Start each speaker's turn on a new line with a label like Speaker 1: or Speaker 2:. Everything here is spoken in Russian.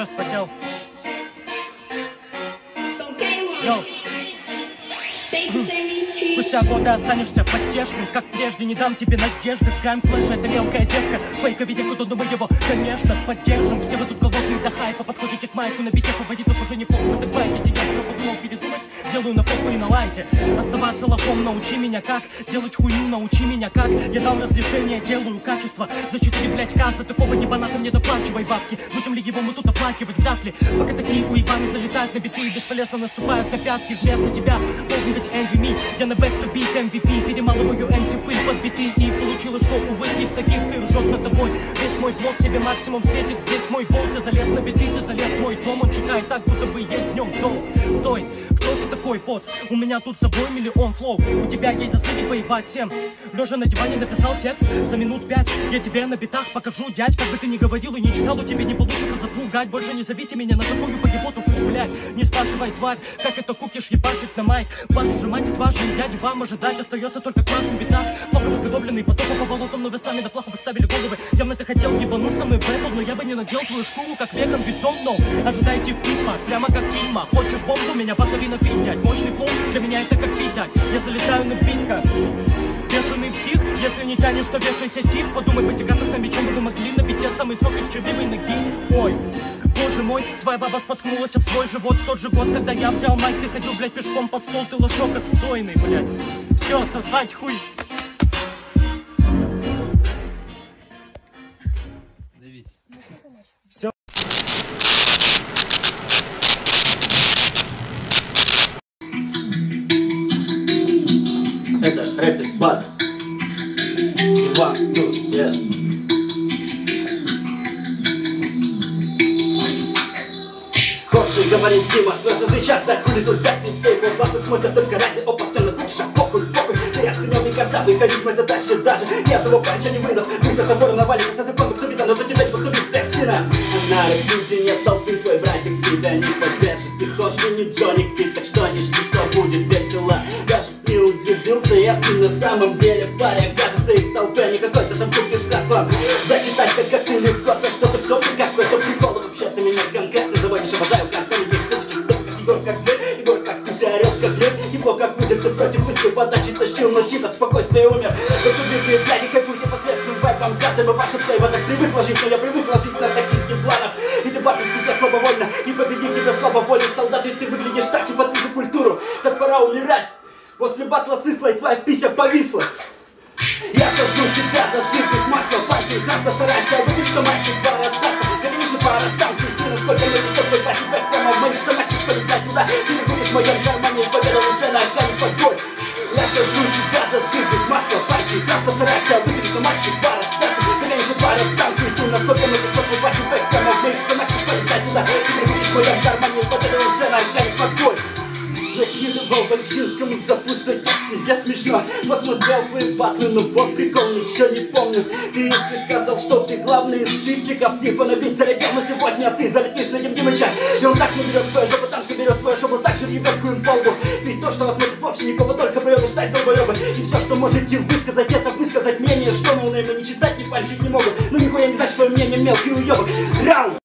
Speaker 1: уже вспотел. Йоу. Спустя годы останешься потешным, как прежде, не дам тебе надежды. Скайм флэш, это мелкая девка, фейка виде, куда мы его, конечно, поддержим. Все вы тут голодные до хайпа, подходите к майку, на битеху водитов уже не плохо, так байтите. Я уже подумал передумать, делаю на попу и на лайте. Оставаться лохом, научи меня как делать хуйню, научи меня как. Я дал разрешение, делаю качество за 4, блять, за такого ебаната мне доплачивай бабки. Будем ли его мы тут оплакивать, вряд ли. Пока такие уебаны залетают на биты и бесполезно наступают на пятки. Вместо тебя должен быть Envy Me. Я на back to beat MVP, перемалываю MC пыль под биты. И получилось, что, увы, из таких ты ржет над тобой. Весь мой блок тебе максимум светит. Здесь мой волк, ты залез на биты, ты залез в мой дом. Он чекает так, будто бы есть в нем дом. Стой, кто ты такой, поц? У меня тут с собой миллион флоу. У тебя есть заслуги поебать всем. Лежа на диване написал текст за минут 5. Я тебе на битах покажу, дядь. Как бы ты ни говорил и не читал, у тебя не получится запугать. Больше не зовите меня на такую поеботу, фу, блядь. Не спрашивай, тварь, как это кукиш ебашить на майк. Вашу же мать, важный дядь, вам ожидать остается только к вашим битах. Плохо подготовленный, потопы по болотам, но вы сами на плохо подставили головы. Явно ты хотел ебануть со мной бэтл, но я бы не надел твою шкуру, как веган, ведь don't know. Ожидайте фильма, прямо как фильма. Хочешь бомбу, меня половина пить, дядь. Мощный флоу, для меня это как пить, дядь. Я залетаю на битка. Бешеный псих, если не тянешь, то вешайся тих. Подумай, потягаться с нами, чем бы вы могли на бите самый сок из червивой ноги. Ой, боже мой, твоя баба споткнулась об свой живот в тот же год, когда я взял майк. Ты ходил, блядь, пешком под стол, ты лошок отстойный, блядь. Все, сосать хуй. Все.
Speaker 2: Это рэпит бат. One, two, yeah. Хорши говорит Дима, твой созрый час, да хули тут взять лицей. Вот баты смотрят только ради опа, всем на пикша, похуй, похуй. Ты оценил никогда, харизмой задачи даже ни одного панча не выдал. Мы за собором наваливается закон, кто битан, но до тебя не кто-нибудь пепсина. А на репите нет толпы, твой братик тебя не поддержит. Ты Хорши не Джонни Квик, так что не жди, что будет весело. Даже не удивился, если на самом деле в паре окажется из толпы, не какой-то там купишь расслаб. Зачитать как ты легко, то что ты в топе какой-то прикол. Вообще ты меня конкретно заводишь, обожаю картоны, как тысячи, кто как Егор, как зверь, Егор как пуся, орёт как лев, его как будет, ты против из подачи тащил, но щит от спокойствия умер. Вот убитые бляди, кайфуйте посредственным вайпом, гады, мы ваши плейва так привык ложить, но я привык ложить на таких ебланах. И ты батишь пизда слабовольно, и победить тебя слабовольно, солдат, ведь ты выглядишь так, типа ты за культуру, так пора умирать. После батла сысла и твоя пися повисла. Я сожгу тебя, дожив без масла, пальцы их нас старайся, увидеть, что мальчик пора расстаться. Ты видишь, пора станции, ты насколько любишь, что твой батик бэк прямо в моих штанах, и полезать туда. Ты не будешь в моем кармане, победа уже на грани подбой. Я сожгу тебя, дожив без масла, пальцы их нас старайся, увидеть, что мальчик пора расстаться. Ты видишь, пора станции, ты насколько любишь, что твой батик бэк прямо в моих штанах, и полезать туда. Ты не будешь в моем кармане, победа уже на грани подбой. Накидывал Вальчинскому за пустой текст, пиздец смешно. Посмотрел твои батлы, но вот прикол, ничего не помню. Ты если сказал, что ты главный из фиксиков, типа набить залетел, но сегодня ты залетишь на Дим Димыча. И он так наберет твою жопу, там соберет твою шобу, так же въебет хуем по лбу. Ведь то, что вас смотрит вовсе никого, только проебы ждать долбоебы. И все, что можете высказать, это высказать мнение, что ноунеймы не читать, не пальчить не могут. Ну нихуя не значит, свое мнение мелкий уебок. Раунд!